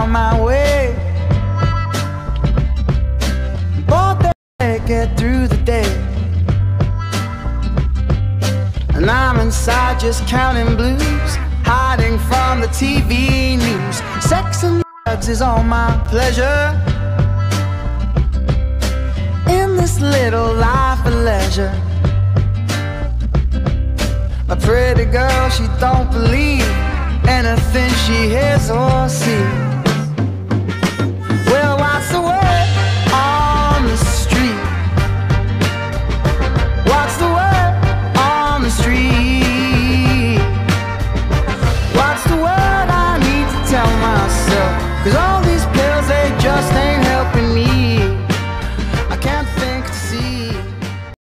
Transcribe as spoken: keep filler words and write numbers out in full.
on my way. Both they get through the day, and I'm inside just counting blues, hiding from the T V news. Sex and drugs is all my pleasure in this little life of leisure. A pretty girl, she don't believe anything she hears or sees.